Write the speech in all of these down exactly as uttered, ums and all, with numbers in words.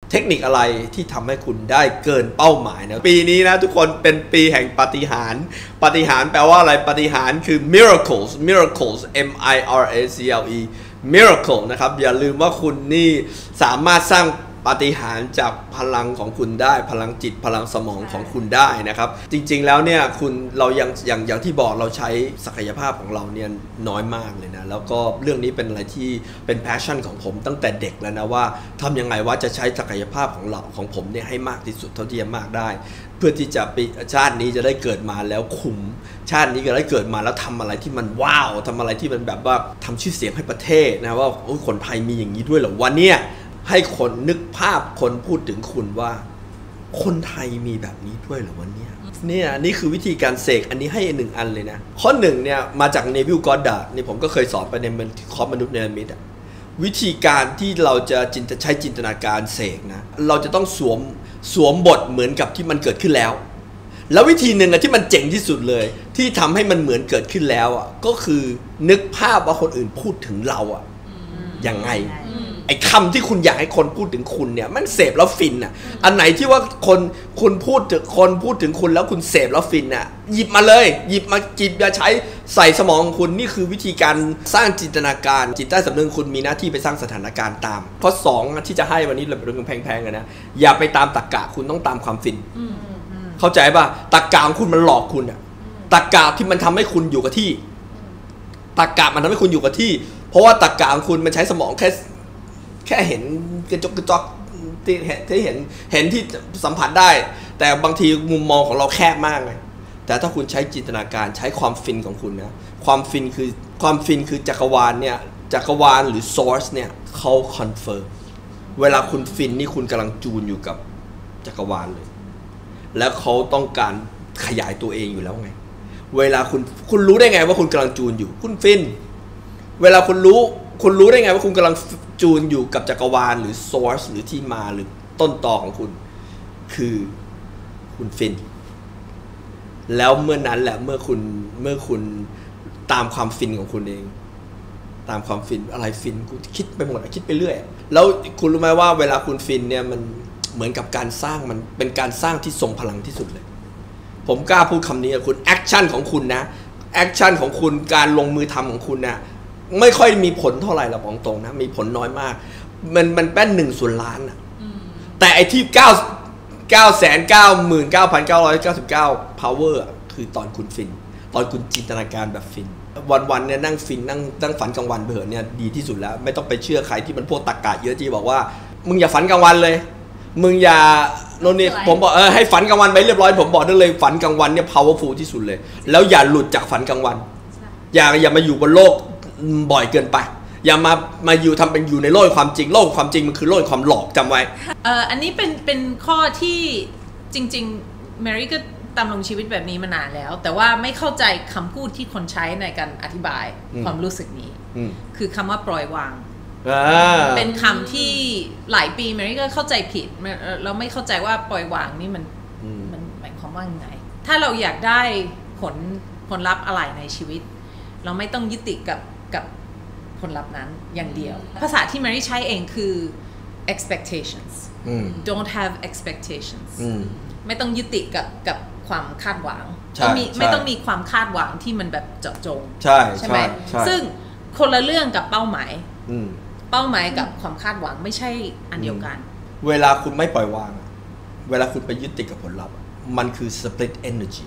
เทคนิคอะไรที่ทำให้คุณได้เกินเป้าหมายนะปีนี้นะทุกคนเป็นปีแห่งปาฏิหาริย์ปาฏิหาริย์แปลว่าอะไรปาฏิหาริย์คือ miracles miracles m i r a c l e miracle นะครับอย่าลืมว่าคุณนี่สามารถสร้างปาฏิหาริย์จากพลังของคุณได้พลังจิตพลังสมองของคุณได้นะครับจริงๆแล้วเนี่ยคุณเรายังอย่างอย่างที่บอกเราใช้ศักยภาพของเราเนี่ยน้อยมากเลยนะแล้วก็เรื่องนี้เป็นอะไรที่เป็น passion ของผมตั้งแต่เด็กแล้วนะว่าทำยังไงว่าจะใช้ศักยภาพของเราของผมเนี่ยให้มากที่สุดเท่าที่จะมากได้เพื่อที่จะปีชาตินี้จะได้เกิดมาแล้วคุ้มชาตินี้ก็ได้เกิดมาแล้วทำอะไรที่มันว้าวทำอะไรที่มันแบบว่าทำชื่อเสียงให้ประเทศนะว่าคนไทยมีอย่างนี้ด้วยเหรอวันนี้ให้คนนึกภาพคนพูดถึงคุณว่าคนไทยมีแบบนี้ด้วยเหรอวันนี้เนี่ยนี่คือวิธีการเสกอันนี้ให้หนึ่งอันเลยนะข้อหนึ่งเนี่ยมาจากเนวิลกอดดาร์ดนี่ผมก็เคยสอนไปในคอร์สมนุษย์เนรมิตอะวิธีการที่เราจะจินตใช้จินตนาการเสกนะเราจะต้องสวมสวมบทเหมือนกับที่มันเกิดขึ้นแล้วแล้ววิธีหนึ่งอะที่มันเจ๋งที่สุดเลยที่ทำให้มันเหมือนเกิดขึ้นแล้วอะก็คือนึกภาพว่าคนอื่นพูดถึงเราอะยังไงไอ้คำที่คุณอยากให้คนพูดถึงคุณเนี่ยมันเสพแล้วฟินอ่ะอันไหนที่ว่าคนคุณพูดถึงคนพูดถึงคุณแล้วคุณเสพแล้วฟินอ่ะหยิบมาเลยหยิบมาจิบอย่าใช้ใส่สมองของคุณนี่คือวิธีการสร้างจินตนาการจิตใต้สำนึกคุณมีหน้าที่ไปสร้างสถานการณ์ตามข้อสองที่จะให้วันนี้เราเป็นเรื่องแพงๆกันนะอย่าไปตามตรรกะคุณต้องตามความฟินเข้าใจป่ะตรรกะของคุณมันหลอกคุณอ่ะตรรกะที่มันทำให้คุณอยู่กับที่ตรรกะมันทำให้คุณอยู่กับที่เพราะว่าตรรกะของคุณมันใช้สมองแค่แค่เห็นกระจกกระจกที่เห็นที่เห็นเห็นที่สัมผัสได้แต่บางทีมุมมองของเราแคบมากเลยแต่ถ้าคุณใช้จินตนาการใช้ความฟินของคุณนะความฟินคือความฟินคือจักรวาลเนี่ยจักรวาลหรือ source เนี่ยเขาคอนเฟิร์มเวลาคุณฟินนี่คุณกำลังจูนอยู่กับจักรวาลเลยแล้วเขาต้องการขยายตัวเองอยู่แล้วไงเวลาคุณคุณรู้ได้ไงว่าคุณกำลังจูนอยู่คุณฟินเวลาคุณรู้คุณรู้ได้ไงว่าคุณกำลังจูนอยู่กับจักรวาลหรือ source หรือที่มาหรือต้นตอของคุณคือคุณฟินแล้วเมื่อนั้นแหละเมื่อคุณเมื่อคุณตามความฟินของคุณเองตามความฟินอะไรฟินคุณคิดไปหมดคิดไปเรื่อยแล้วคุณรู้ไหมว่าเวลาคุณฟินเนี่ยมันเหมือนกับการสร้างมันเป็นการสร้างที่ทรงพลังที่สุดเลยผมกล้าพูดคำนี้กับคุณแอคชั่นของคุณนะแอคชั่นของคุณการลงมือทำของคุณนะไม่ค่อยมีผลเท่าไหร่เราบอกตรงนะมีผลน้อยมากมันมันแป้นหนึ่งส่วนล้านอะแต่ไอ้ที่เก้าเก้าแสนเก้าหมื่นเก้าพันเก้าร้อยเก้าสิบเก้า power คือตอนคุณฟินตอนคุณจินตนาการแบบฟินวันๆเนี่ยนั่งฟินนั่งนั่งฝันกลางวันเผื่อเนี่ยดีที่สุดแล้วไม่ต้องไปเชื่อใครที่มันพวกตรรกะเยอะที่บอกว่ามึงอย่าฝันกลางวันเลยมึงอย่าโน่นนี่ผมบอกเออให้ฝันกลางวันไปเรียบร้อยผมบอกได้เลยฝันกลางวันเนี่ย powerful ที่สุดเลยแล้วอย่าหลุดจากฝันกลางวันอย่าอย่ามาอยู่บนโลกบ่อยเกินไปอย่ามามาอยู่ทำเป็นอยู่ในโลกความจริงโลกความจริงมันคือโลกความหลอกจำไว้เอ่ออันนี้เป็นเป็นข้อที่จริงๆแมรี่ก็ดำรงชีวิตแบบนี้มานานแล้วแต่ว่าไม่เข้าใจคำพูดที่คนใช้ในการอธิบายความรู้สึกนี้คือคำว่าปล่อยวางเป็นคำที่หลายปีแมรี่ก็เข้าใจผิดเราไม่เข้าใจว่าปล่อยวางนี่มันมันหมายความว่าไงถ้าเราอยากได้ผลผลลัพธ์อะไรในชีวิตเราไม่ต้องยึดติดกับกับผลลัพธ์นั้นอย่างเดียวภาษาที่แมรี่ใช้เองคือ expectations don't have expectations ไม่ต้องยึดติดกับกับความคาดหวังไม่ต้องมีความคาดหวังที่มันแบบเจาะจงใช่ใช่ไหมซึ่งคนละเรื่องกับเป้าหมายเป้าหมายกับความคาดหวังไม่ใช่อันเดียวกันเวลาคุณไม่ปล่อยวางเวลาคุณไปยึดติดกับผลลัพธ์มันคือ split energy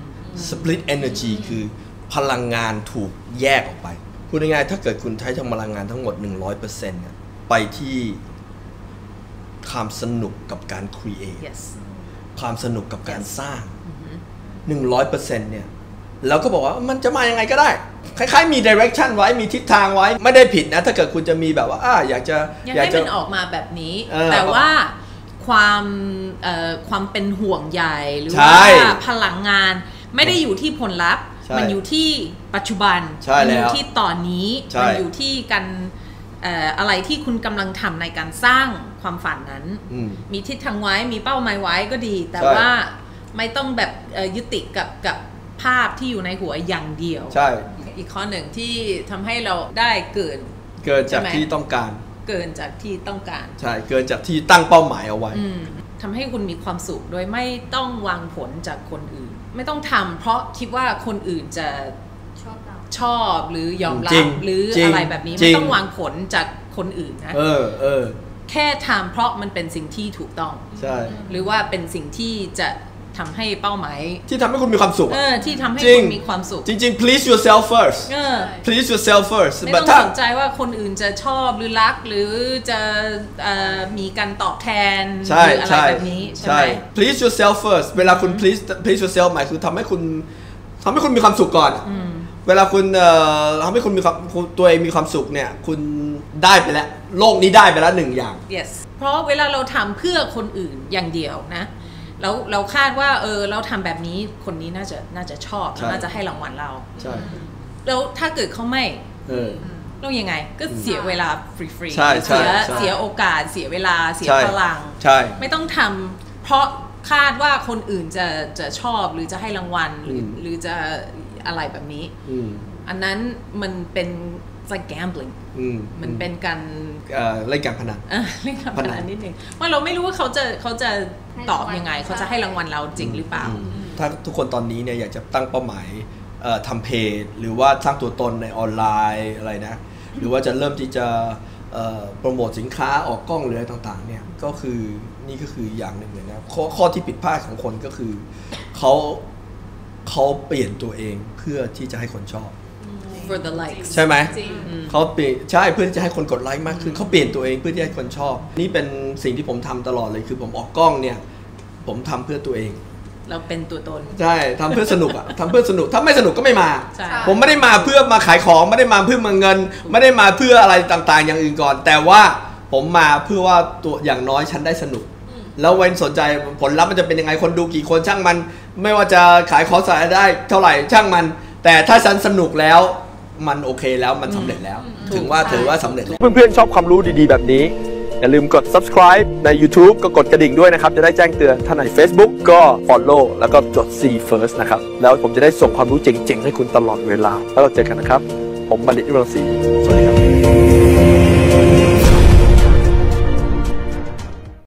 split energy คือพลังงานถูกแยกออกไปพูดง่ายๆถ้าเกิดคุณใช้ทั้งพลังงานทั้งหมด หนึ่งร้อยเปอร์เซ็นต์ เนี่ยไปที่ความสนุกกับการ create yes. ความสนุกกับการสร้าง หนึ่งร้อยเปอร์เซ็นต์ เนี่ยแล้วก็บอกว่ามันจะมายังไงก็ได้คล้ายๆมี direction ไว้มีทิศทางไว้ไม่ได้ผิดนะถ้าเกิดคุณจะมีแบบว่าอ่าอยากจะอยากให้มันออกมาแบบนี้แต่ว่าความเอ่อความเป็นห่วงใยหรือว่าพลังงานไม่ได้อยู่ที่ผลลัพธ์มันอยู่ที่ปัจจุบันมันอยู่ที่ตอนนี้มันอยู่ที่การเอ่ออะไรที่คุณกำลังทำในการสร้างความฝันนั้นมีทิศทางไว้มีเป้าหมายไว้ก็ดีแต่ว่าไม่ต้องแบบยึดติดกับกับภาพที่อยู่ในหัวอย่างเดียวใช่อีกข้อหนึ่งที่ทำให้เราได้เกิดเกิดจากที่ต้องการเกินจากที่ต้องการใช่เกินจากที่ตั้งเป้าหมายเอาไว้ทำให้คุณมีความสุขโดยไม่ต้องวางผลจากคนอื่นไม่ต้องทำเพราะคิดว่าคนอื่นจะชอบเราชอบหรือยอมรับหรืออะไรแบบนี้ไม่ต้องวางผลจากคนอื่นนะเออเออแค่ทำเพราะมันเป็นสิ่งที่ถูกต้องใช่หรือว่าเป็นสิ่งที่จะทำให้เป้าหมายที่ทำให้คุณมีความสุขเออที่ทำให้คุณมีความสุขจริงๆ please yourself first เออ please yourself first ไม่ต้องสนใจว่าคนอื่นจะชอบหรือรักหรือจะมีการตอบแทนหรืออะไรแบบนี้ใช่ไหม please yourself first เวลาคุณ please please yourself หมายคือทำให้คุณทำให้คุณมีความสุขก่อนเวลาคุณทำให้คุณมีความตัวเองมีความสุขเนี่ยคุณได้ไปแล้วโลกนี้ได้ไปแล้วหนึ่งอย่าง yes เพราะเวลาเราทำเพื่อคนอื่นอย่างเดียวนะแล้วเราคาดว่าเออเราทำแบบนี้คนนี้น่าจะน่าจะชอบน่าจะให้รางวัลเราใช่แล้วถ้าเกิดเขาไม่เออเรายังไงก็เสียเวลาฟรีๆเสียเสียโอกาสเสียเวลาเสียพลังใช่ไม่ต้องทำเพราะคาดว่าคนอื่นจะจะชอบหรือจะให้รางวัลหรือจะอะไรแบบนี้อันนั้นมันเป็น like gambling มันเป็นการเล่นการพนันเล่นการพนันนิดนึงว่าเราไม่รู้ว่าเขาจะเขาจะตอบยังไงเขาจะให้รางวัลเราจริงหรือเปล่าถ้าทุกคนตอนนี้เนี่ยอยากจะตั้งเป้าหมายทำเพจหรือว่าสร้างตัวตนในออนไลน์อะไรนะหรือว่าจะเริ่มที่จะโปรโมทสินค้าออกกล้องหรืออะไรต่างๆเนี่ยก็คือนี่ก็คืออย่างหนึ่งเลยนะข้อข้อที่ผิดพลาดของคนก็คือเขาเขาเปลี่ยนตัวเองเพื่อที่จะให้คนชอบ for the likes ใช่ไหมเขาเปลี่ยนใช่เพื่อที่จะให้คนกดไลค์มากขึ้นเขาเปลี่ยนตัวเองเพื่อที่ให้คนชอบนี่เป็นสิ่งที่ผมทำตลอดเลยคือผมออกกล้องเนี่ยผมทำเพื่อตัวเองเราเป็นตัวตนใช่ทำเพื่อสนุกอ่ะทำเพื่อสนุกถ้าไม่สนุกก็ไม่มาผมไม่ได้มาเพื่อมาขายของไม่ได้มาเพื่อมาเงินไม่ได้มาเพื่ออะไรต่างๆอย่างอื่นก่อนแต่ว่าผมมาเพื่อว่าตัวอย่างน้อยฉันได้สนุกแล้วเว้นสนใจผลลัพธ์มันจะเป็นยังไงคนดูกี่คนช่างมันไม่ว่าจะขายของสายได้เท่าไหร่ช่างมันแต่ถ้าฉันสนุกแล้วมันโอเคแล้วมันสำเร็จแล้วถึงว่าถือว่าสำเร็จแล้วเพื่อนๆชอบความรู้ดีๆแบบนี้อย่าลืมกด subscribe ใน YouTube ก็กดกระดิ่งด้วยนะครับจะได้แจ้งเตือนถ้าใน Facebook ก็ follow แล้วก็จด See First นะครับแล้วผมจะได้ส่งความรู้เจ๋งๆให้คุณตลอดเวลาแล้วเราเจอกันนะครับผมบัณฑิต วิรังสีสวัสดีครับ